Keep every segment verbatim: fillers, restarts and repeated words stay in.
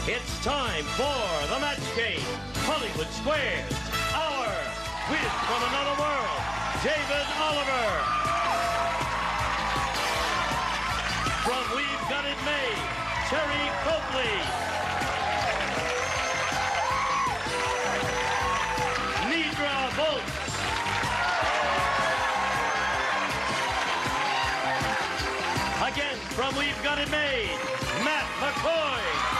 It's time for the match game. Hollywood Squares. Our Whiz from Another World, David Oliver. From We've Got It Made, Teri Copley. Nedra Volz. Again, from We've Got It Made, McCoy.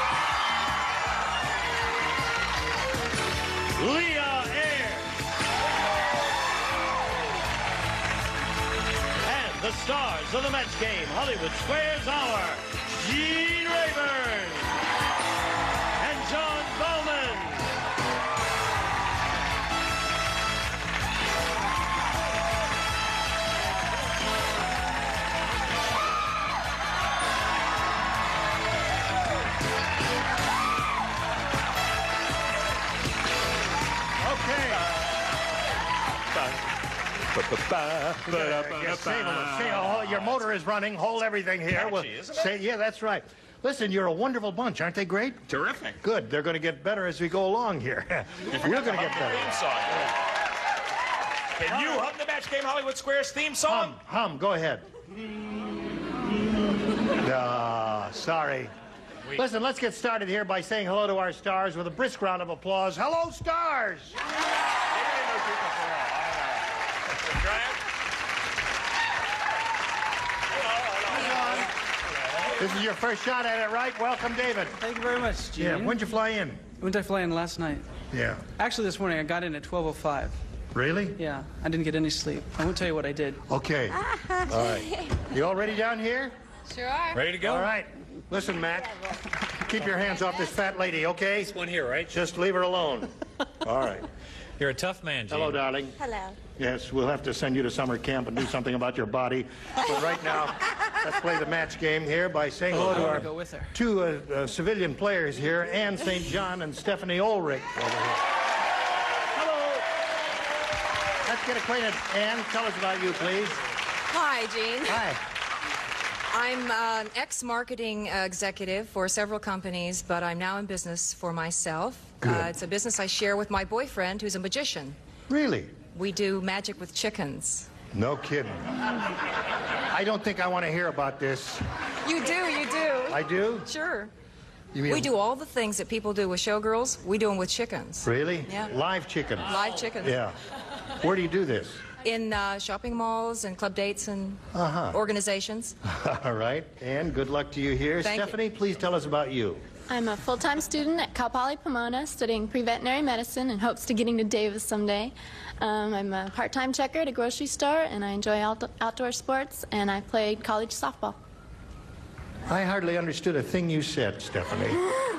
Leah, Ayres. And the stars of the match game, Hollywood Squares Hour, Gene Rayburn and John Bowman. Yes, say, say, oh, your motor is running. Hold everything here. Catchy, Well, isn't it? say, yeah, that's right. Listen, you're a wonderful bunch. Aren't they great? Terrific. Good. They're going to get better as we go along here. You're going to get better. Theme song. Can you hum the match game Hollywood Squares theme song? Hum, hum. Go ahead. Ah, sorry. Wait. Listen, let's get started here by saying hello to our stars with a brisk round of applause. Hello, stars! This is your first shot at it, right? Welcome, David. Thank you very much, Gene. Yeah, when'd you fly in? When did I fly in last night? Yeah. Actually, this morning I got in at twelve oh five. Really? Yeah, I didn't get any sleep. I won't tell you what I did. Okay. All right. You all ready down here? Sure are. Ready to go? All right. Listen, Matt. Keep your hands off this fat lady, okay? This one here, right? Just leave her alone. All right. You're a tough man, Gene. Hello, darling. Hello. Yes, we'll have to send you to summer camp and do something about your body. But right now, let's play the match game here by saying hello I to wanna our go with her. two uh, uh, civilian players here, Ann Saint John and Stephanie Ulrich over here. Hello. Let's get acquainted. Ann, tell us about you, please. Hi, Gene. Hi. I'm uh, an ex-marketing uh, executive for several companies, but I'm now in business for myself. Good. Uh, it's a business I share with my boyfriend, who's a magician. Really? We do magic with chickens. No kidding. I don't think I want to hear about this. You do, you do. I do? Sure. You mean We do all the things that people do with showgirls, we do them with chickens. Really? Yeah. Live chicken. Live chickens. Yeah. Where do you do this? In uh, shopping malls and club dates and Uh-huh. organizations. All right. Ann, good luck to you here. Thank you. Stephanie, please tell us about you. I'm a full-time student at Cal Poly Pomona studying pre-veterinary medicine in hopes to getting to Davis someday. Um, I'm a part-time checker at a grocery store, and I enjoy out outdoor sports, and I played college softball. I hardly understood a thing you said, Stephanie.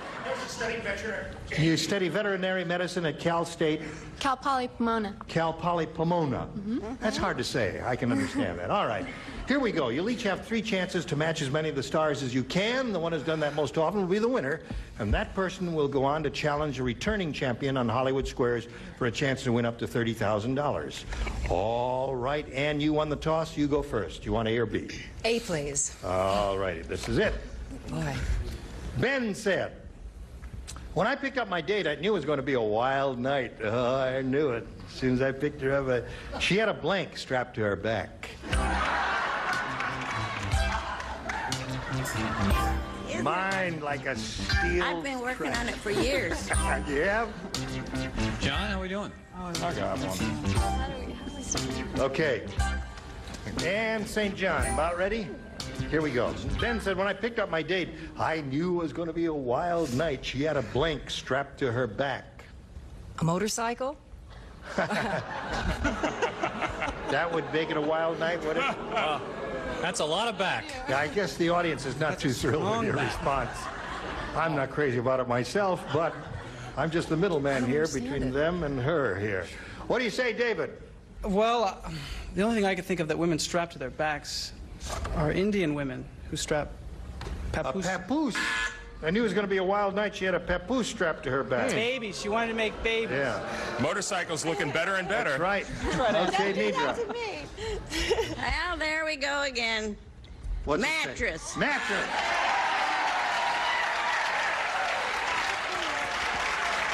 You study veterinary medicine at Cal State, Cal Poly Pomona. Cal Poly Pomona. Mm-hmm. That's hard to say. I can understand that. All right. Here we go. You'll each have three chances to match as many of the stars as you can. The one who's done that most often will be the winner, and that person will go on to challenge a returning champion on Hollywood Squares for a chance to win up to thirty thousand dollars. All right, Ann, you won the toss. You go first. You want A or B? A, please. All righty. This is it. Boy. Ben said, when I picked up my date, I knew it was going to be a wild night. Oh, I knew it. As soon as I picked her up, uh, she had a blank strapped to her back. Mind like a steel I've been working trap. on it for years. Yeah? John, how we doing? I got one. Okay. And Saint John, about ready? Here we go. Ben said, when I picked up my date, I knew it was going to be a wild night. She had a blank strapped to her back. A motorcycle? That would make it a wild night, would it? Uh, that's a lot of back. Yeah, I guess the audience is not too thrilled with your response. I'm not crazy about it myself, but I'm just the middleman here between it. them and her here. What do you say, David? Well, uh, the only thing I could think of that women strap to their backs are Indian women who strap A papoose. papoose. I knew it was going to be a wild night. She had a papoose strapped to her back. Babies. She wanted to make babies. Yeah, Motorcycle's looking better and better. that's right. right. Okay, Don't do that Nedra. to me. Well, there we go again. What's it say? Mattress. Mattress.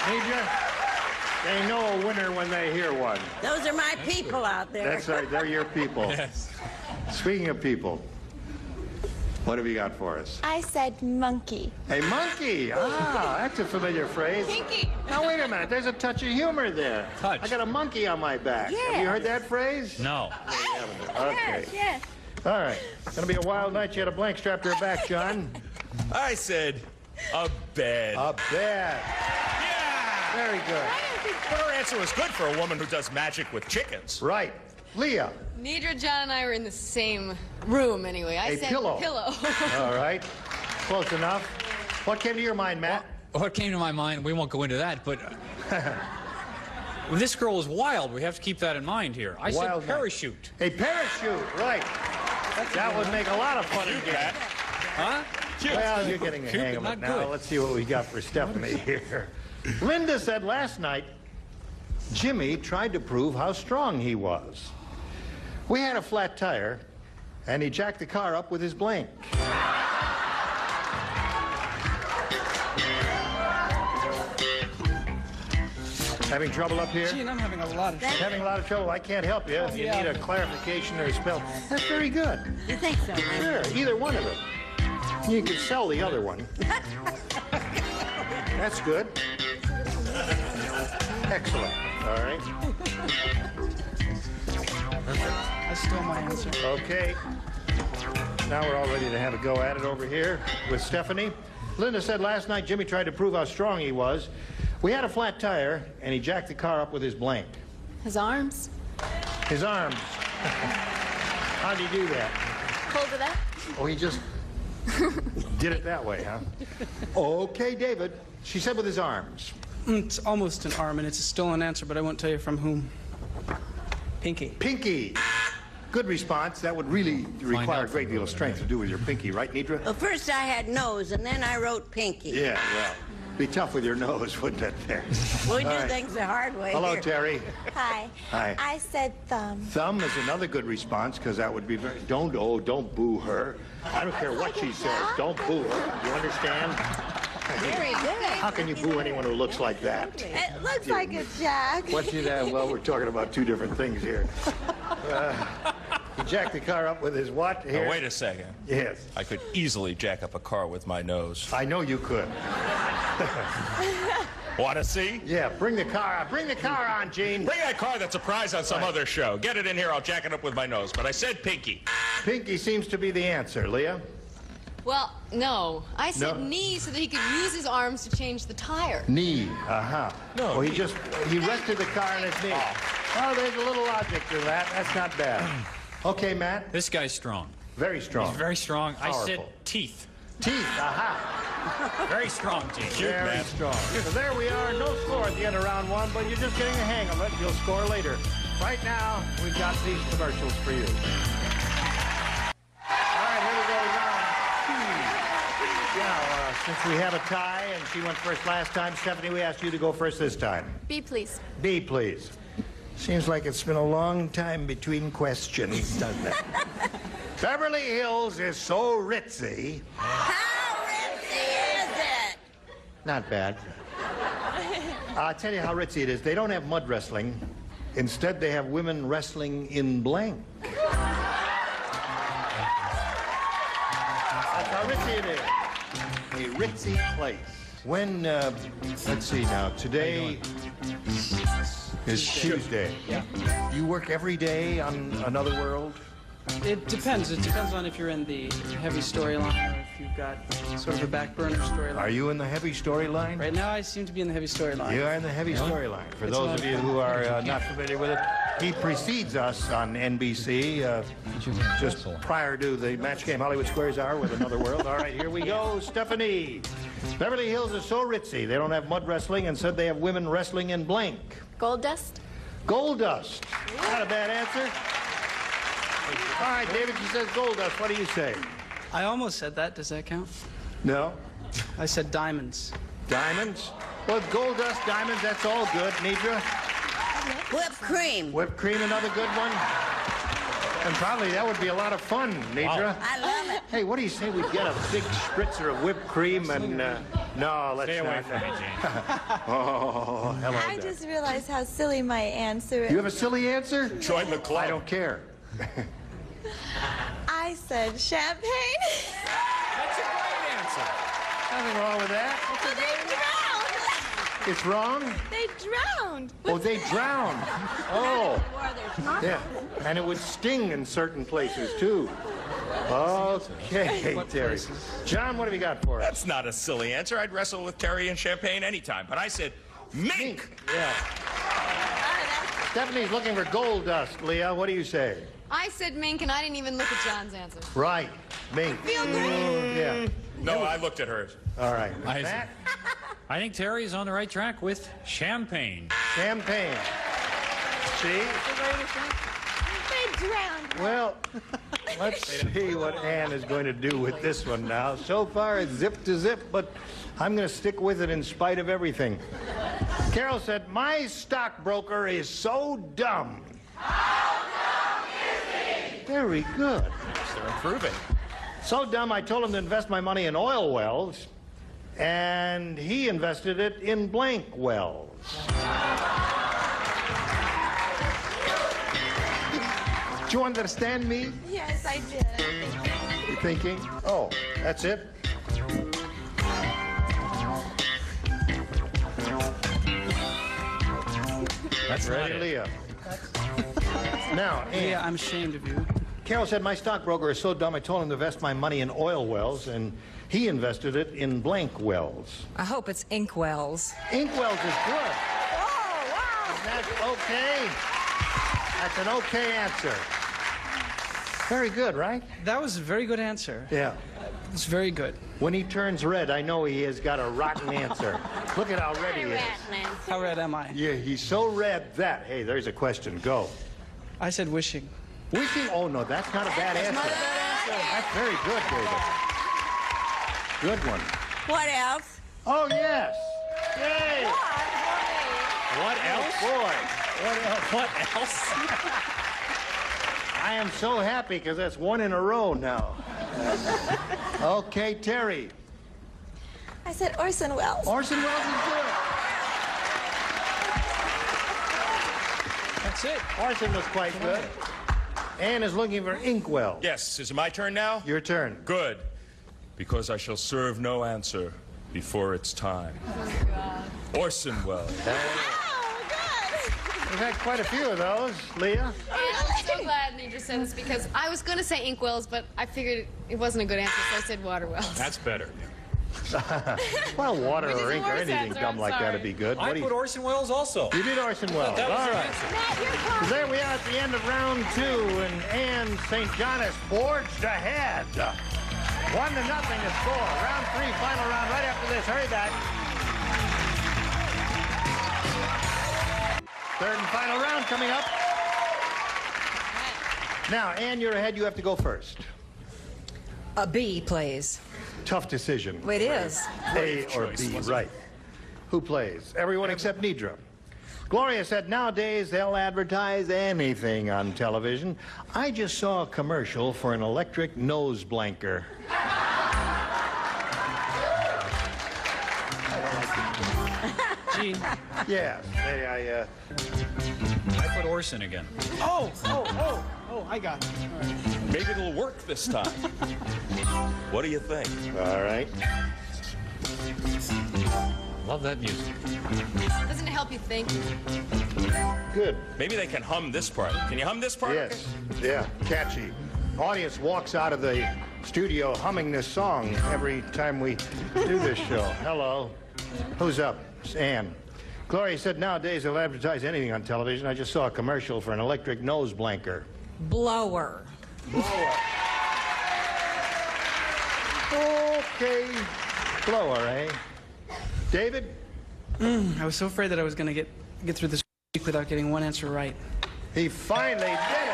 Nedra, they know a winner when they hear one. Those are my people out there. That's right, they're your people. Yes. Speaking of people, what have you got for us? I said monkey. A monkey. Ah, that's a familiar phrase. Pinky. Now, wait a minute. There's a touch of humor there. Touch. I got a monkey on my back. Yeah. Have you heard that phrase? No. Okay. Yes, yes. All right. It's going to be a wild night. You had a blank strapped to her back, John. I said a bed. A bed. Yeah! Very good. But her answer was good for a woman who does magic with chickens. Right. Leah. Nedra, John, and I were in the same room anyway. I A said pillow. pillow. All right. Close enough. What came to your mind, Matt? What came to my mind, we won't go into that, but uh, this girl is wild. We have to keep that in mind here. I Wild said night. parachute. A parachute. Right. That would make a lot of fun in Matt. Huh? Well, you're getting the Cute, hang of but it not now. good. Let's see what we got for Stephanie here. Linda said last night, Jimmy tried to prove how strong he was. We had a flat tire, and he jacked the car up with his blank. Having trouble up here? Gee, and I'm having a lot of trouble. Having a lot of trouble. I can't help you. If you need a clarification or a spell, that's very good. You think so, huh? Sure, either one of them. You could sell the other one. That's good. Excellent. All right. I stole my answer. Okay. Now we're all ready to have a go at it over here with Stephanie. Linda said last night Jimmy tried to prove how strong he was. We had a flat tire, and he jacked the car up with his blank. His arms. His arms. How'd he do that? Hold it up. Oh, he just did it that way, huh? Okay, David. She said with his arms. It's almost an arm, and it's a stolen answer, but I won't tell you from whom. Pinky. Pinky. Good response. That would really require a out great from deal of over strength there. to do with your pinky, right, Nedra? Well, first I had nose, and then I wrote pinky. Yeah, well, be tough with your nose, wouldn't it, there? We do All right. things the hard way. Hello, here. Terry. Hi. Hi. I said thumb. Thumb is another good response, because that would be very... Don't, oh, don't boo her. I don't care what she says. Don't boo her. You understand? Very good. How can you boo anyone who looks like that? It looks like a jack. What's you that? Well, we're talking about two different things here. Uh, he jacked the car up with his what here? Now, wait a second. Yes. I could easily jack up a car with my nose. I know you could. Want to see? Yeah, bring the car Bring the car on, Gene. Bring that car that's a prize on some Right. other show. Get it in here, I'll jack it up with my nose. But I said pinky. Pinky seems to be the answer, Leah. Well, no. I said No. knee so that he could use his arms to change the tire. Knee. Uh-huh. No, Oh, he knee. just, he rested the car on his knee. Oh, there's a little logic to that. That's not bad. Okay, Matt. This guy's strong. Very strong. He's very strong. I Powerful. said teeth. Teeth. Aha. Very strong teeth. Very man. strong. So there we are. No score at the end of round one, but you're just getting the hang of it. You'll score later. Right now, we've got these commercials for you. All right, here we go. Round two. Now, uh, since we have a tie and she went first last time, Stephanie, we asked you to go first this time. B, please. B, please. Seems like it's been a long time between questions, doesn't it? Beverly Hills is so ritzy. How ritzy is it? Not bad. I'll tell you how ritzy it is. They don't have mud wrestling. Instead, they have women wrestling in blank. That's how ritzy it is. A ritzy place. When, uh, let's see now, today is Tuesday. Yeah. You work every day on Another World? It depends. It depends on if you're in the heavy storyline or if you've got sort of a back burner storyline. Are you in the heavy storyline? Right now, I seem to be in the heavy storyline. You are in the heavy storyline. For It's those not- of you who are uh, not familiar with it, he precedes us on N B C uh, just prior to the Match Game Hollywood Squares Hour with Another World. All right, here we go. Stephanie. Beverly Hills is so ritzy. They don't have mud wrestling, and said they have women wrestling in blank. Gold dust. Gold dust. Not a bad answer. All right, David, she says gold dust. What do you say? I almost said that. Does that count? No? I said diamonds. Diamonds? Well, gold dust, diamonds, that's all good. Nedra? Whipped cream. Whipped cream, another good one. And probably that would be a lot of fun, Nedra. I love it. Hey, what do you say we get a big spritzer of whipped cream and, uh, no, let's Stay away not. from me, Jane. Oh, hello I there. just realized how silly my answer is. You have a silly answer? Join the club. I don't care. I said champagne. That's a great answer. Nothing wrong with that. Well, they drowned. It's wrong? They drowned. Oh, they drowned. Oh. Yeah. Yeah, and it would sting in certain places, too. Okay, Terry. John, what have you got for us? That's not a silly answer. I'd wrestle with Teri and champagne anytime. But I said mink. Yeah. Stephanie's looking for gold dust. Leah, what do you say? I said mink, and I didn't even look at John's answer. Right, mink. Feel great. Yeah. No, I looked at hers. All right. I, Matt? I think Terry is on the right track with champagne. Champagne. See? They drowned. Well, let's see what Ann is going to do with this one now. So far, it's zip to zip, but I'm going to stick with it in spite of everything. Carol said, my stockbroker is so dumb. How dumb is he? Very good. They're improving. So dumb, I told him to invest my money in oil wells, and he invested it in blank wells. Do you understand me? Yes, I did. You thinking? Oh, that's it? That's Ready, not it. Leah? Now, Ann. Yeah, I'm ashamed of you. Carol said, my stockbroker is so dumb, I told him to invest my money in oil wells, and he invested it in blank wells. I hope it's ink wells. Ink wells is good. Oh, wow. That's okay. That's an okay answer. Very good, right? That was a very good answer. Yeah. It's very good. When he turns red, I know he has got a rotten answer. Look at how red he is. How red am I? Yeah, he's so red that... Hey, there's a question. Go. I said wishing. Wishing? Oh, no, that's not a bad answer. Not a bad answer. That's very good, David. Good one. What else? Oh, yes. Yay. What else? Boy. What else? What else? I am so happy because that's one in a row now. Okay, Terry. I said Orson Welles. Orson Welles is good. That's it. Orson was quite good. Ann is looking for inkwell. Yes, is it my turn now? Your turn. Good. Because I shall serve no answer before it's time. Oh, God. Orson Welles. Oh, good. We've had quite a few of those. Leah? I'm so glad Nedra said this because I was going to say ink wells, but I figured it wasn't a good answer, so I said water wells. That's better. Well, water Which is or the ink or worst anything answer, dumb I'm like that sorry. would be good. I What do put you... Orson Welles also. You did Orson Welles. That was All the right. answer. Matt, you're calling. There we are at the end of round two, and Ann Saint John has forged ahead. One to nothing to score. Round three, final round right after this. Hurry back. Third and final round coming up. Now, Ann, you're ahead. You have to go first. A B plays. Tough decision. It is. A or B, right. Who plays? Everyone except Nedra. Gloria said nowadays they'll advertise anything on television. I just saw a commercial for an electric nose blanker. Gene. Yes, they, I, uh... I put Orson again. Oh, oh, oh, oh, I got it. All right. Maybe it'll work this time. What do you think? All right. Love that music. Doesn't it help you think? Good. Maybe they can hum this part. Can you hum this part? Yes. Yeah, catchy. Audience walks out of the studio humming this song every time we do this show. Hello. Who's up? It's Ann. Gloria said nowadays they'll advertise anything on television. I just saw a commercial for an electric nose blanker. Blower. Blower. Okay. Blower, eh? David? Mm, I was so afraid that I was going to get get through this week without getting one answer right. He finally did it.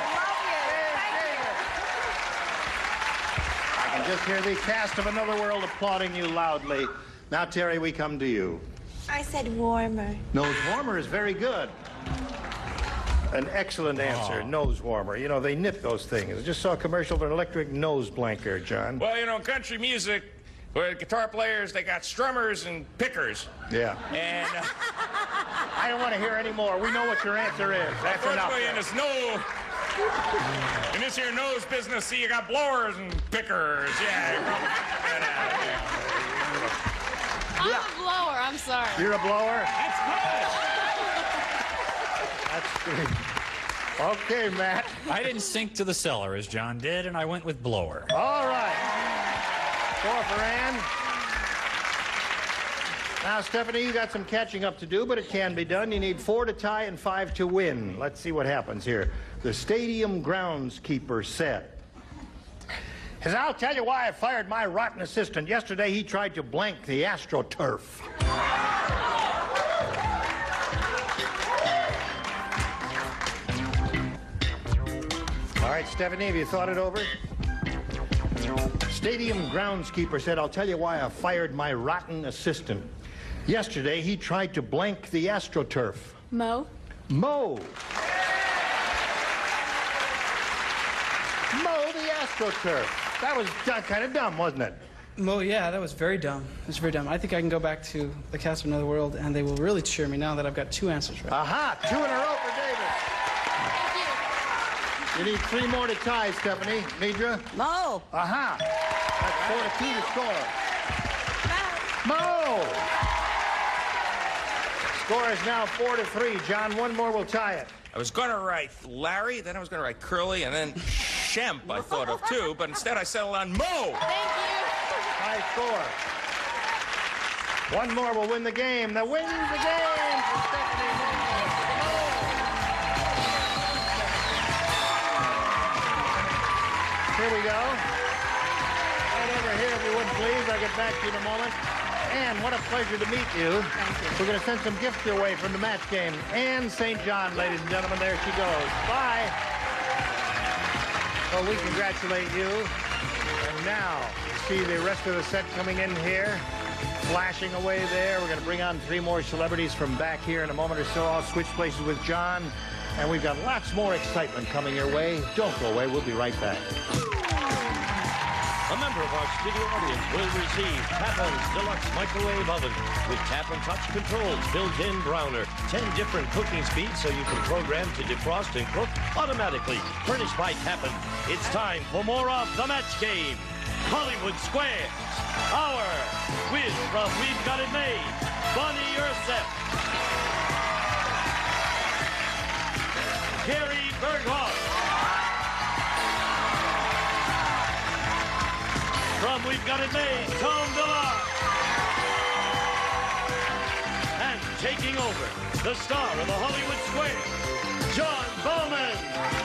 I can just hear the cast of Another World applauding you loudly. Now, Terry, we come to you. I said warmer. Nose warmer is very good. An excellent answer. Oh. Nose warmer. You know, they knit those things. I just saw a commercial for an electric nose blanker, John. Well, you know, country music, where guitar players, they got strummers and pickers. Yeah. And uh, I don't want to hear any more. We know what your answer is. That's enough. In this, no, in this here nose business, see, you got blowers and pickers. Yeah. I'm yeah. a blower. I'm sorry. You're a blower? That's good. That's great. Okay, Matt. I didn't sink to the cellar as John did, and I went with blower. All right. Four for Ann. Now, Stephanie, you got some catching up to do, but it can be done. You need four to tie and five to win. Let's see what happens here. The stadium groundskeeper said, "As I'll tell you why I fired my rotten assistant. Yesterday, he tried to blank the AstroTurf." All right, Stephanie, have you thought it over? Stadium groundskeeper said, "I'll tell you why I fired my rotten assistant. Yesterday, he tried to blank the AstroTurf." Mo? Mo. Mo the AstroTurf. That was kind of dumb, wasn't it? Mo, yeah, that was very dumb. It was very dumb. I think I can go back to the cast of Another World, and they will really cheer me now that I've got two answers right. Aha! Two in a row for David. You need three more to tie, Stephanie. Nedra? Mo. Aha! That's four to two to score. Mo! Score is now four to three. John, one more will tie it. I was going to write Larry, then I was going to write Curly, and then Shemp I thought of too, but instead I settled on Mo. Thank you. High score. One more will win the game. That wins the game for Stephanie Mo. Here we go. Right over here, if you would please. I'll get back to you in a moment. Ann, what a pleasure to meet you. Thank you. We're going to send some gifts your way from the match game. Ann Saint John, ladies and gentlemen. There she goes. Bye. Well, we congratulate you. And now, see the rest of the set coming in here. Flashing away there. We're going to bring on three more celebrities from back here in a moment or so. I'll switch places with John. And we've got lots more excitement coming your way. Don't go away. We'll be right back. A member of our studio audience will receive Tappan's Deluxe Microwave Oven with tap and touch controls, built-in browner, ten different cooking speeds so you can program to defrost and cook automatically. Furnished by Tappan. It's time for more of The Match Game. Hollywood Squares. Our quiz from We've Got It Made. Bonnie Urseth. Teri Burghoff. From We've Got It Made, Tom Villard. And taking over, the star of the Hollywood Square, John Bowman.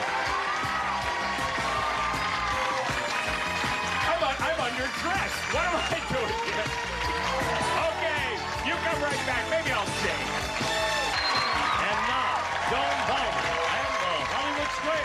I'm, I'm underdressed. What am I doing here? Okay, you come right back. Maybe I'll stay. And now, John Bowman and the Hollywood Square.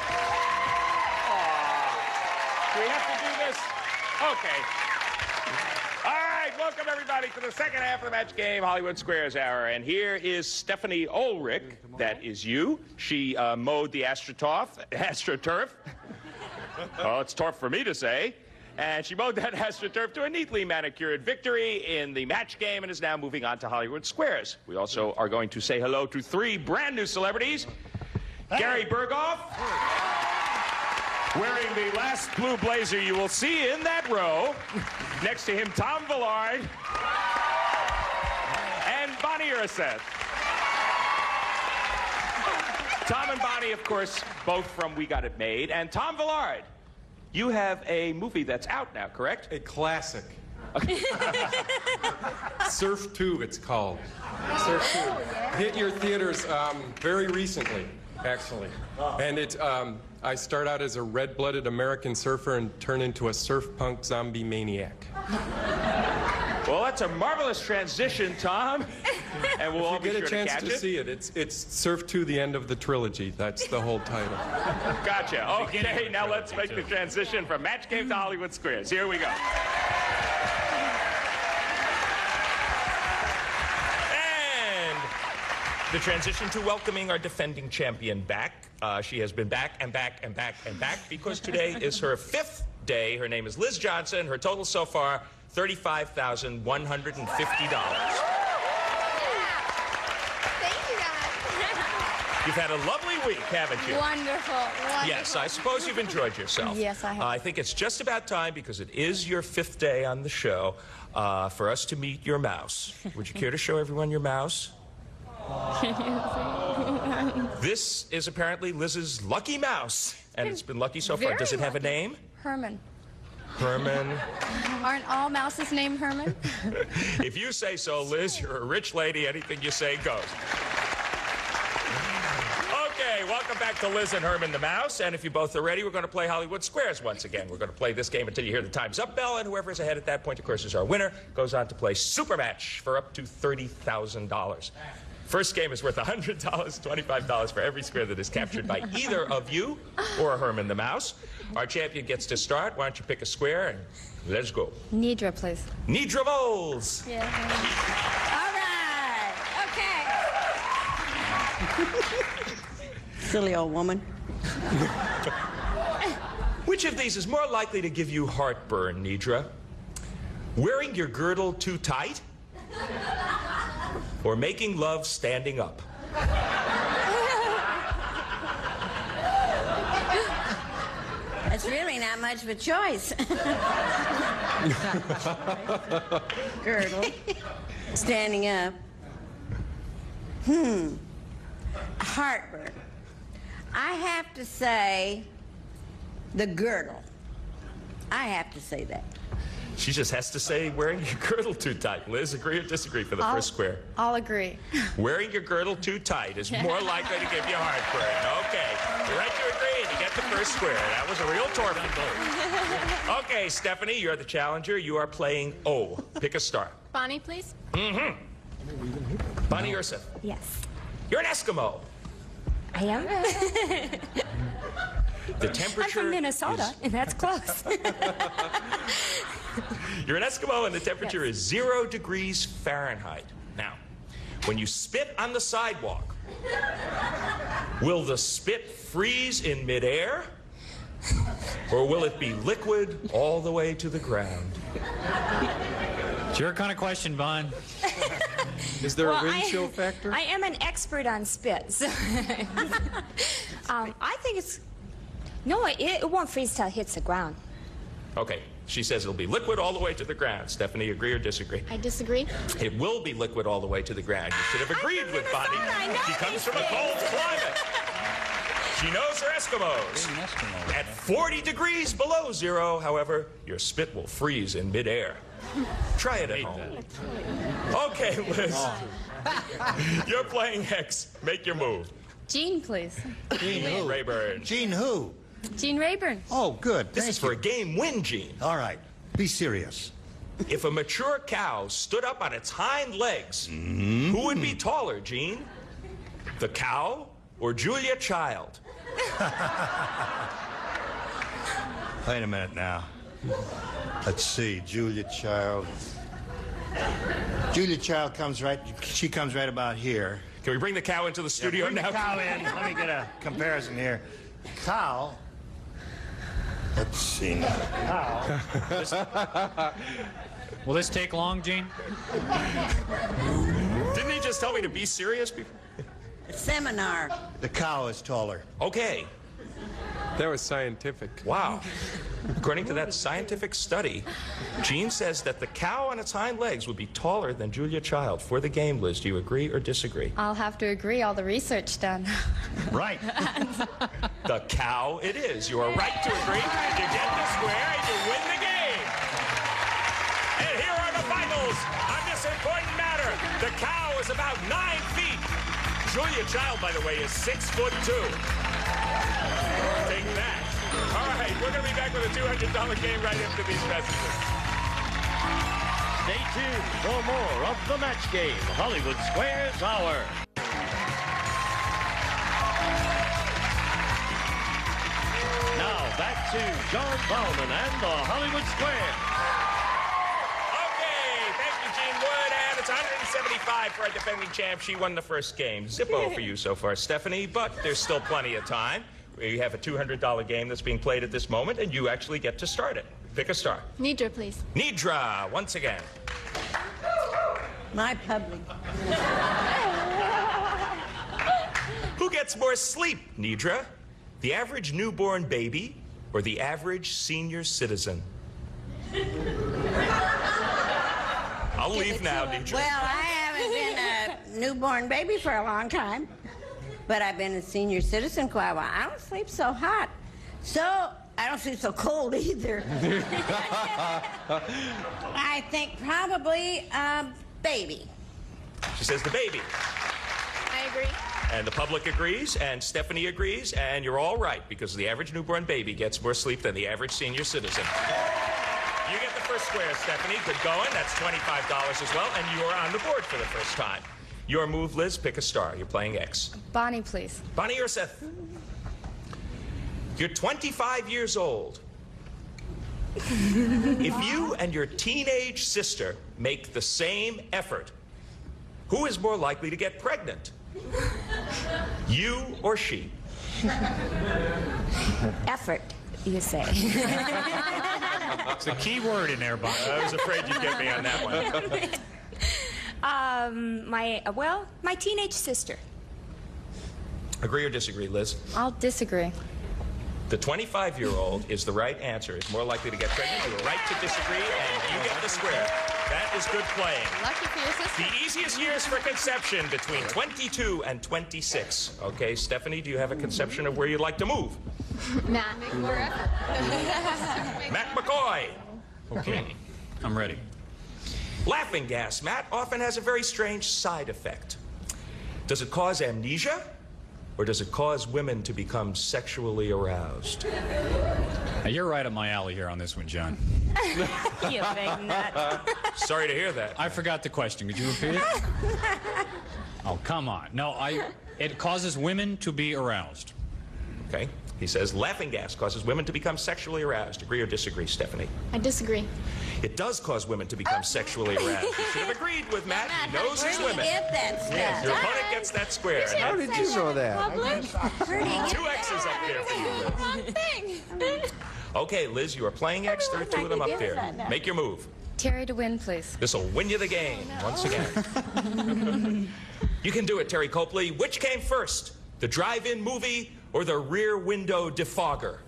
Aww. Do we have to do this? Okay. All right, welcome everybody to the second half of the Match Game Hollywood Squares Hour. And here is Stephanie Ulrich. That is you. She uh, mowed the AstroTurf. AstroTurf. Well, it's turf for me to say. And she mowed that AstroTurf to a neatly manicured victory in the Match Game and is now moving on to Hollywood Squares. We also are going to say hello to three brand new celebrities. Hey. Gary Burghoff. Wearing the last blue blazer you will see in that row. Next to him, Tom Villard. And Bonnie Urseth. Tom and Bonnie, of course, both from We Got It Made. And Tom Villard, you have a movie that's out now, correct? A classic. Surf two, it's called. Surf two. Hit your theaters um, very recently, actually. And it, um, I start out as a red-blooded American surfer and turn into a surf punk zombie maniac. Well, that's a marvelous transition, Tom. And we'll all if you be get sure a chance to, catch to it. see it, it's, it's Surf two, the end of the trilogy. That's the whole title. Gotcha. Okay, now let's make the transition from Match Game to Hollywood Squares. Here we go. The transition to welcoming our defending champion back. Uh, she has been back and back and back and back because today is her fifth day. Her name is Liz Johnson. Her total so far, thirty-five thousand one hundred fifty dollars. Thank you, guys. You've had a lovely week, haven't you? Wonderful. Wonderful. Yes, I suppose you've enjoyed yourself. Yes, I have. Uh, I think it's just about time, because it is your fifth day on the show, uh, for us to meet your mouse. Would you care to show everyone your mouse? This is apparently Liz's lucky mouse, and it's been lucky so far. Very Does it have a lucky. name? Herman. Herman. Aren't all mouses named Herman? If you say so, Liz, you're a rich lady. Anything you say goes. Okay, welcome back to Liz and Herman the Mouse. And if you both are ready, we're going to play Hollywood Squares once again. We're going to play this game until you hear the time's up bell, and whoever is ahead at that point, of course, is our winner. Goes on to play Super Match for up to thirty thousand dollars. First game is worth one hundred dollars, twenty-five dollars for every square that is captured by either of you or Herman the Mouse. Our champion gets to start. Why don't you pick a square and let's go. Nedra, please. Nedra Volz. Yeah. All right. Okay. Silly old woman. Which of these is more likely to give you heartburn, Nedra? Wearing your girdle too tight? Or making love standing up? That's really not much of a choice. Girdle. Standing up. Hmm. Heartburn. I have to say the girdle. I have to say that. She just has to say wearing your girdle too tight. Liz, agree or disagree for the I'll, first square? I'll agree. Wearing your girdle too tight is more likely to give you heartburn. Okay, you're right to agree, and you get the first square. That was a real torpedo. Okay, Stephanie, you're the challenger. You are playing O. Pick a star. Bonnie, please. Mm-hmm. Bonnie Urseth. Yes. You're an Eskimo. I am. The temperature I'm from Minnesota, is... and that's close. You're an Eskimo, and the temperature yes. is zero degrees Fahrenheit. Now, when you spit on the sidewalk, will the spit freeze in midair, or will it be liquid all the way to the ground? It's your kind of question, Bon. Is there well, a wind I, chill factor? I am an expert on spits. um, I think it's... No, it, it won't freeze till it hits the ground. Okay, she says it'll be liquid all the way to the ground. Stephanie, agree or disagree? I disagree. It will be liquid all the way to the ground. You should have agreed with Bonnie. She comes from a cold climate. She knows her Eskimos. At forty degrees below zero, however, your spit will freeze in midair. Try it at home. Okay, Liz. You're playing X. Make your move. Jean, please. Jean who? Rayburn. Jean who? Jean Rayburn. Oh, good. This Thank is for you. a game win, Jean. All right. Be serious. If a mature cow stood up on its hind legs, Mm-hmm. who would be taller, Jean? The cow or Julia Child? Wait a minute now. Let's see. Julia Child. Julia Child comes right... She comes right about here. Can we bring the cow into the studio yeah, bring now? the cow in. Let me get a comparison here. Cow... Let's see now. Cow... Will this take long, Gene? Didn't he just tell me to be serious before? Seminar. The cow is taller. Okay. That was scientific. Wow. According to that scientific study, Gene says that the cow on its hind legs would be taller than Julia Child. For the game, Liz, do you agree or disagree? I'll have to agree, all the research done. Right. The cow it is. You are right to agree. You get the square and you win the game. And here are the finals on this important matter. The cow is about nine feet. Julia Child, by the way, is six foot two. Take that. All right, we're going to be back with a two hundred dollar game right after these messages. Stay tuned for more of the match game, Hollywood Squares Hour. Now back to John Bauman and the Hollywood Squares. Okay, thank you, Gene Wood, and it's one hundred seventy-five for our defending champ. She won the first game. Zippo for you so far, Stephanie, but there's still plenty of time. We have a two hundred dollar game that's being played at this moment, and you actually get to start it. Pick a star. Nedra, please. Nedra, once again. My public. Who gets more sleep, Nedra? The average newborn baby or the average senior citizen? I'll leave now, Nedra. Well, I haven't been a newborn baby for a long time, but I've been a senior citizen quite a while. I don't sleep so hot, so I don't sleep so cold either. I think probably a baby. She says the baby. I agree. And the public agrees, and Stephanie agrees, and you're all right, because the average newborn baby gets more sleep than the average senior citizen. You get the first square, Stephanie. Good going. That's twenty-five dollars as well, and you're on the board for the first time. Your move, Liz, pick a star. You're playing X. Bonnie, please. Bonnie Urseth. You're twenty-five years old. If you and your teenage sister make the same effort, who is more likely to get pregnant? You or she? Effort, you say. It's a key word in there, Bonnie. I was afraid you'd get me on that one. um, my, uh, well, my teenage sister. Agree or disagree, Liz? I'll disagree. The twenty-five-year-old is the right answer. Is more likely to get pregnant. You were right to disagree, and you get the square. That is good playing. Lucky for your sister. The easiest years for conception between twenty-two and twenty-six. Okay, Stephanie, do you have a conception of where you'd like to move? Matt. Make more effort. Matt McCoy. Okay, I'm ready. Laughing gas, Matt, often has a very strange side effect. Does it cause amnesia? Or does it cause women to become sexually aroused? Now, you're right up my alley here on this one, John. You big nut. Sorry to hear that. I forgot the question. Could you repeat it? Oh, come on. No, I. It causes women to be aroused. Okay. He says laughing gas causes women to become sexually aroused. Agree or disagree, Stephanie? I disagree. It does cause women to become sexually aroused. You should have agreed with Matt. He knows his Where do women. you get that stuff? Yes, your opponent gets that square. How did you know that? Where do you get Two X's up there for you, Liz. Wrong thing. Okay, Liz, you are playing X. There are two of them up there. Make your move. Terry to win, please. This will win you the game once again. You can do it, Teri Copley. Which came first, the drive-in movie or the rear window defogger?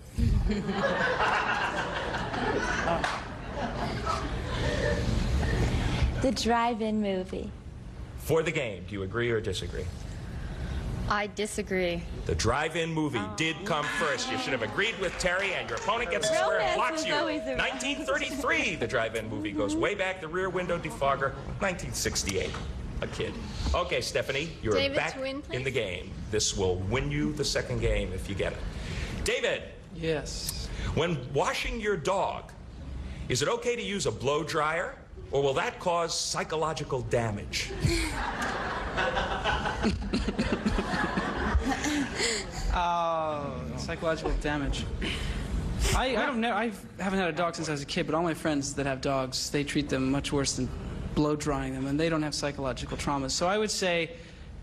The drive-in movie. For the game, do you agree or disagree? I disagree. The drive-in movie did come first. You should have agreed with Teri, and your opponent gets the square and blocks you. nineteen thirty-three, the drive-in movie goes way back. The rear window defogger, nineteen sixty-eight. A kid. Okay, Stephanie, you're David, back to win, please. in the game. This will win you the second game if you get it. David. Yes. When washing your dog, is it okay to use a blow dryer, or will that cause psychological damage? Oh, psychological damage. I, I don't know. I haven't had a dog since I was a kid, but all my friends that have dogs, they treat them much worse than blow drying them, and they don't have psychological traumas. So I would say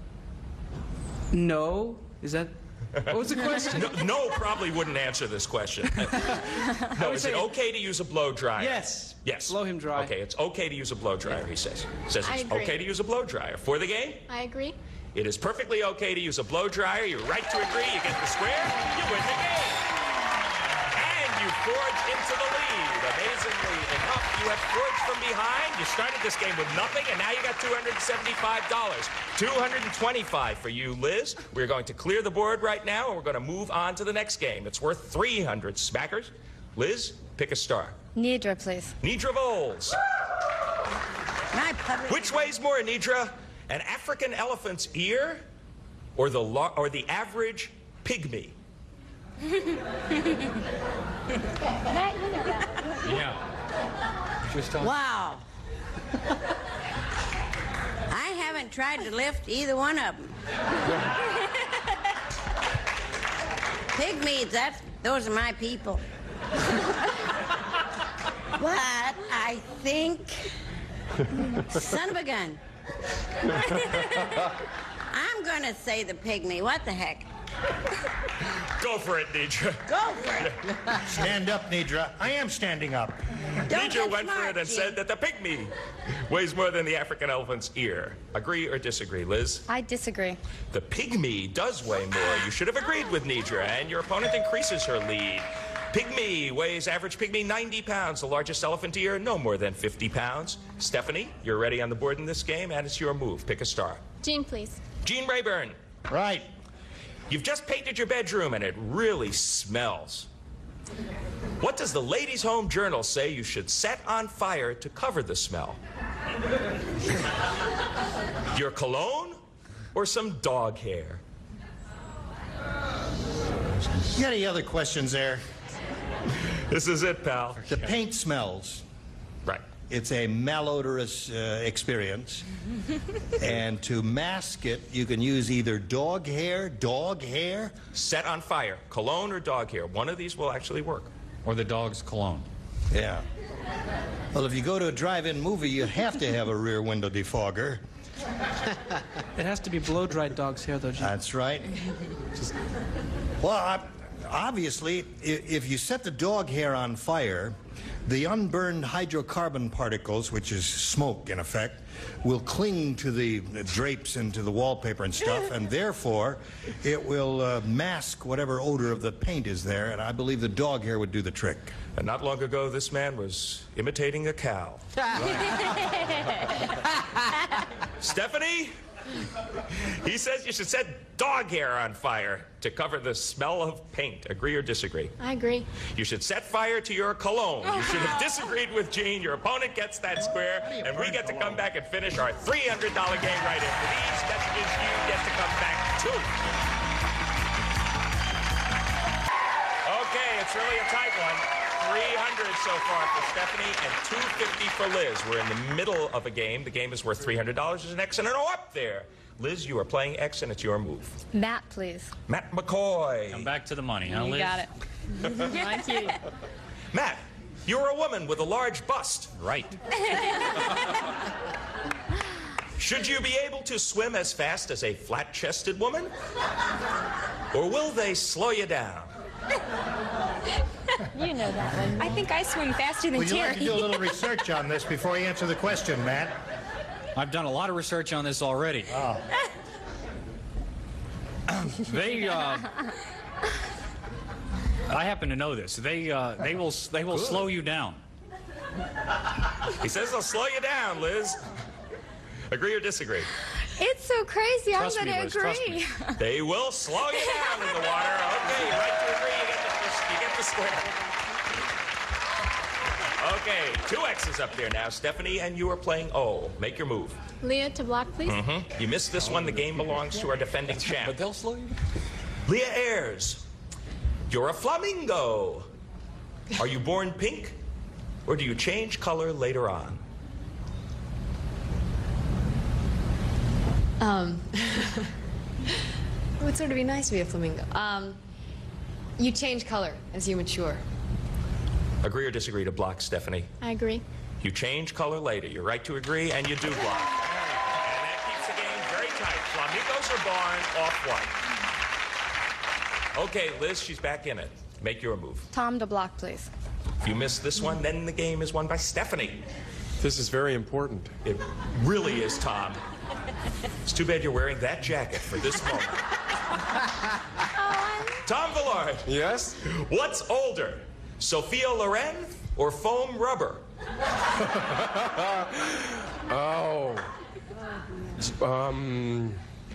no. Is that? What was the question? No, no probably wouldn't answer this question. No, is it okay to use a blow dryer? Yes. Yes. Blow him dry. Okay, it's okay to use a blow dryer, he says. Says I it's agree. okay to use a blow dryer. For the game, I agree. it is perfectly okay to use a blow dryer. You're right to agree. You get the square. You win the game. And you forge into the lead. Amazingly enough, you have forged from behind. You started this game with nothing, and now you got two hundred seventy-five dollars. two hundred twenty-five dollars for you, Liz. We're going to clear the board right now, and we're going to move on to the next game. It's worth three hundred smackers. Liz, pick a star. Nedra, please. Nedra Volz. My public. Which weighs more, Nedra? An African elephant's ear or the, lo or the average pygmy? Yeah. Just on. Wow. I haven't tried to lift either one of them. Pygmies, that's, those are my people. But I think, son of a gun, I'm going to say the pygmy. What the heck? Go for it, Nedra. Go for it. Stand up, Nedra. I am standing up. Don't Nedra get went smart, for it and Gene. said that the pygmy weighs more than the African elephant's ear. Agree or disagree, Liz? I disagree. The pygmy does weigh more. You should have agreed with Nedra, and your opponent increases her lead. Pygmy weighs, average pygmy, ninety pounds. The largest elephant ear, no more than fifty pounds. Stephanie, you're ready on the board in this game, and it's your move. Pick a star. Jean, please. Gene Rayburn. Right. You've just painted your bedroom, and it really smells. What does the Ladies' Home Journal say you should set on fire to cover the smell? Your cologne or some dog hair? You got any other questions there? This is it, pal. The paint smells. Right. It's a malodorous uh, experience. And to mask it, you can use either dog hair, dog hair. Set on fire, cologne or dog hair. One of these will actually work. Or the dog's cologne. Yeah. Well, if you go to a drive-in movie, you have to have a rear window defogger. It has to be blow-dried dog's hair, though, Jim. That's right. Well, I, obviously, i- if you set the dog hair on fire, the unburned hydrocarbon particles, which is smoke in effect, will cling to the drapes and to the wallpaper and stuff, and therefore it will uh, mask whatever odor of the paint is there, and I believe the dog hair would do the trick. And not long ago, this man was imitating a cow. Stephanie? He says you should set dog hair on fire to cover the smell of paint. Agree or disagree? I agree. You should set fire to your cologne. You should have disagreed with Gene. Your opponent gets that square, and we get to come back and finish our three hundred dollar game right after these messages. You get to come back too. Okay, it's really a tight one. three hundred so far for Stephanie and two fifty for Liz. We're in the middle of a game. The game is worth three hundred dollars. There's an X and an O up there. Liz, you are playing X, and it's your move. Matt, please. Matt McCoy. Come back to the money, huh, You Liz? got it. Thank you. Matt, you're a woman with a large bust. Right. Should you be able to swim as fast as a flat-chested woman? Or will they slow you down? You know that one. I think I swim faster than Would you Teri. like to do a little research on this before you answer the question, Matt? I've done a lot of research on this already. Oh. They, uh... I happen to know this. They, uh, they will, they will slow you down. He says they'll slow you down, Liz. Agree or disagree? It's so crazy. Trust I'm me, going Liz, to trust agree. me. They will slow you down in the water. Okay, you're right to agree. You get the, you get the square. Okay, two X's up there now, Stephanie, and you are playing O. Make your move. Leah to block, please. Mm-hmm. You missed this one. The game belongs to our defending champ. But they'll slow you down. Leah Ayres, you're a flamingo. Are you born pink, or do you change color later on? Um, it would sort of be nice to be a flamingo. Um, you change color as you mature. Agree or disagree to block, Stephanie? I agree. You change color later. You're right to agree, and you do block. And that keeps the game very tight. Flamingos are born off-white. Okay, Liz, she's back in it. Make your move. Tom to block, please. If you miss this one, then the game is won by Stephanie. This is very important. It really is, Tom. It's too bad you're wearing that jacket for this moment. Tom Villard. Yes? What's older, Sophia Loren or foam rubber? Oh. Um.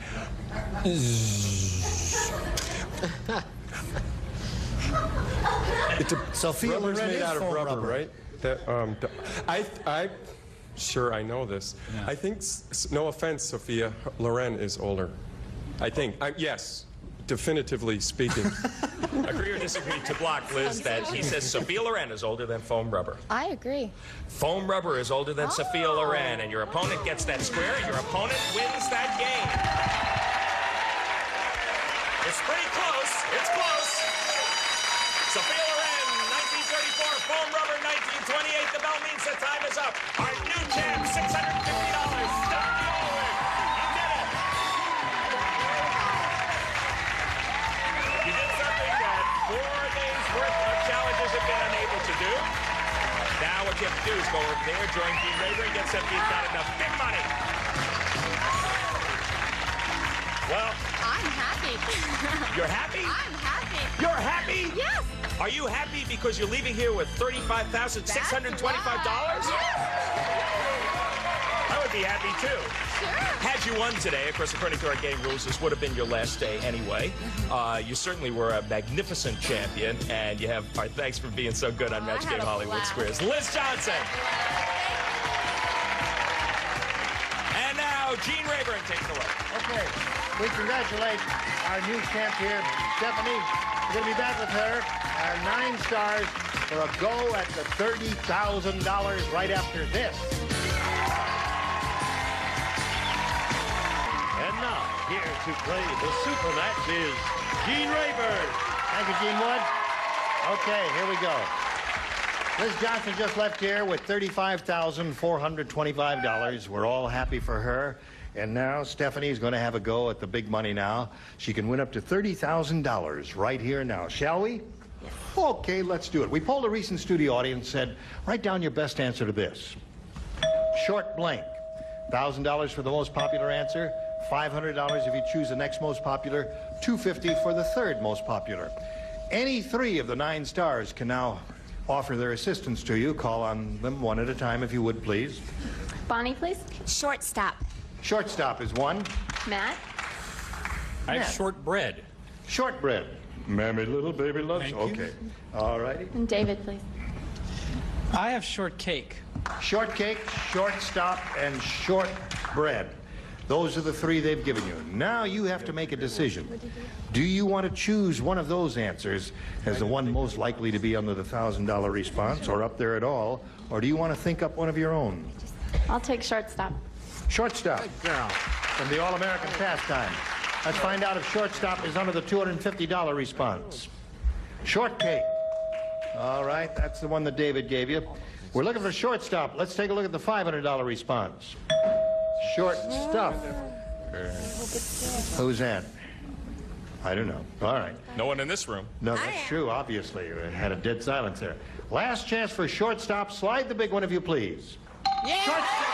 It's a Sophia rubber's Loren made is out of foam rubber, rubber. right? That um. d- I I. Sure, I know this. Yeah. I think, s- s- no offense, Sophia Loren is older. I think. I, yes, definitively speaking. Agree or disagree to block, Liz, that he says Sophia Loren is older than foam rubber? I agree. Foam rubber is older than Sophia Loren, and your opponent gets that square, and your opponent wins that game. It's pretty close. It's close. Sophia Loren, nineteen thirty-four, foam rubber, nineteen twenty-eight. The bell means the time is up. Our new champ, six hundred fifty dollars. Stephanie go over there, join Gene Raver, and get seventeen not enough big money. Well, I'm happy. You're happy? I'm happy. You're happy? Yes. Are you happy because you're leaving here with thirty-five thousand six hundred twenty-five dollars? Yes. I would be happy, too. Sure. Had you won today, of course, according to our game rules, this would have been your last day anyway. Uh, you certainly were a magnificent champion, and you have our thanks for being so good on Oh, Match I had Game a Hollywood blast. Squares. Liz Johnson. And now, Gene Rayburn takes the look. Okay, we congratulate our new champ here, Stephanie. We're going to be back with her, our nine stars, for a go at the thirty thousand dollars right after this. And now, here to play the super match is Gene Rayburn. Thank you, Gene Wood. Okay, here we go. Liz Johnson just left here with thirty-five thousand four hundred twenty-five dollars. We're all happy for her. And now Stephanie's going to have a go at the big money now. She can win up to thirty thousand dollars right here now. Shall we? Yes. Okay, let's do it. We polled a recent studio audience and said, write down your best answer to this. Short blank. one thousand dollars for the most popular answer. five hundred dollars if you choose the next most popular. two hundred fifty dollars for the third most popular. Any three of the nine stars can now offer their assistance to you. Call on them one at a time, if you would, please. Bonnie, please. Shortstop. Shortstop is one. Matt. I have Matt. shortbread. Shortbread. Mammy little baby loves. Thank you. Okay. All righty. And David, please. I have shortcake. Shortcake, shortstop, and shortbread. Those are the three they've given you. Now you have to make a decision. Do you want to choose one of those answers as the one most likely to be under the one thousand dollar response or up there at all, or do you want to think up one of your own? I'll take shortstop. Shortstop. Good girl. From the All-American Pastime. Let's find out if shortstop is under the two hundred fifty dollar response. Shortcake. All right, that's the one that David gave you. We're looking for shortstop. Let's take a look at the five hundred dollar response. Shortstop. Who's that? I don't know. All right. No one in this room. No, that's true, obviously. We had a dead silence there. Last chance for shortstop. Slide the big one, if you please. Yeah. Shortstop.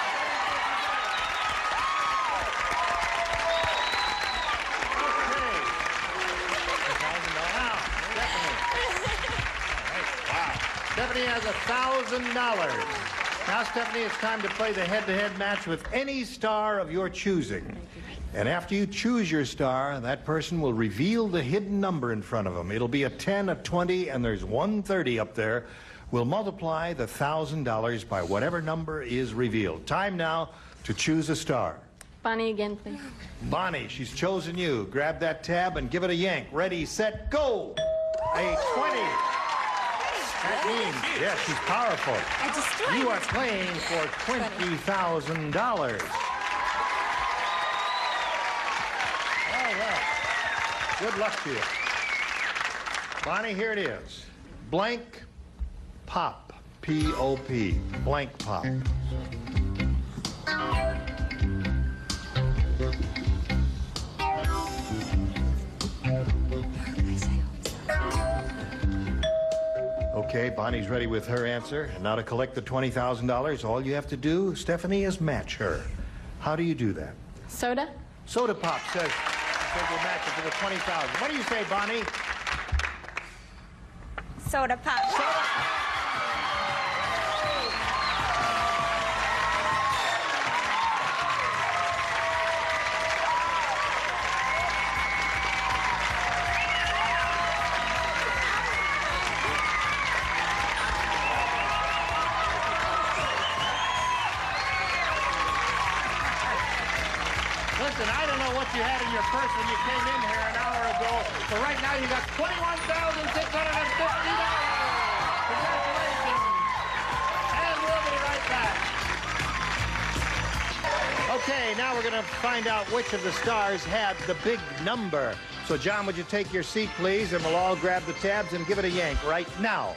Stephanie has a thousand dollars. Now, Stephanie, it's time to play the head-to-head match with any star of your choosing. And after you choose your star, that person will reveal the hidden number in front of them. It'll be a ten, a twenty, and there's one thirty up there. We'll multiply the thousand dollars by whatever number is revealed. Time now to choose a star. Bonnie again, please. Bonnie, she's chosen you. Grab that tab and give it a yank. Ready, set, go! A twenty. That means, yes, she's powerful. I destroyed You it. are playing for twenty thousand dollars. All right. Good luck to you. Bonnie, here it is. Blank pop. P O P. Blank pop. Okay, Bonnie's ready with her answer. And now to collect the twenty thousand dollars, all you have to do, Stephanie, is match her. How do you do that? Soda? Soda Pop says, says we'll match it for the twenty thousand dollars. What do you say, Bonnie? Soda pop. Soda. Listen, I don't know what you had in your purse when you came in here an hour ago, but right now you got twenty-one thousand six hundred fifty dollars. Congratulations. And we'll be right back. Okay, now we're going to find out which of the stars had the big number. So, John, would you take your seat, please, and we'll all grab the tabs and give it a yank right now.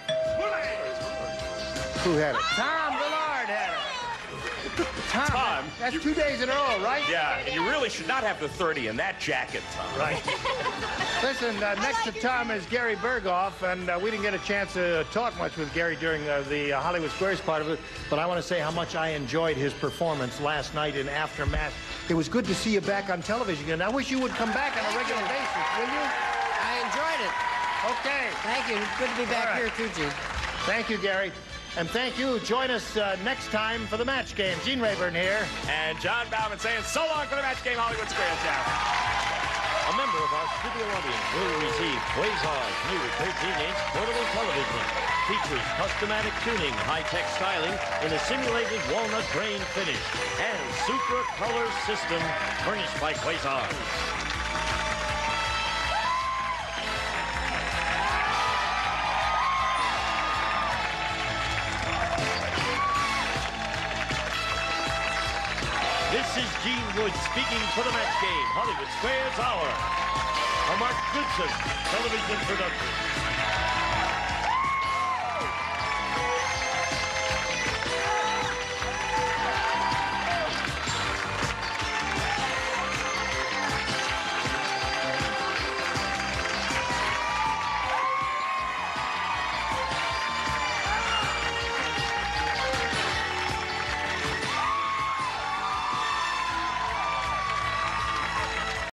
Who had it? Tom Villard had it. Tom, Tom, that's you- two days in a row, right? Yeah, and you really should not have the thirty in that jacket, Tom. Right. Listen, uh, next like to Tom is Gary Burghoff, and uh, we didn't get a chance to talk much with Gary during uh, the uh, Hollywood Squares part of it, but I want to say how much I enjoyed his performance last night in Aftermath. It was good to see you back on television again. I wish you would come back on a regular basis, will you? I enjoyed it. Okay. Thank you. It's good to be back All right. here, too, Gene. Thank you, Gary. And thank you. Join us uh, next time for the match game. Gene Rayburn here. And John Bauman saying so long for the match game Hollywood Squares Hour. A member of our studio audience will receive Quasar's new thirteen inch portable television. Features customatic tuning, high-tech styling in a simulated walnut grain finish, and Supra Color system furnished by Quasar. This is Gene Wood speaking for the match game, Hollywood Squares Hour. A Mark Goodson television production.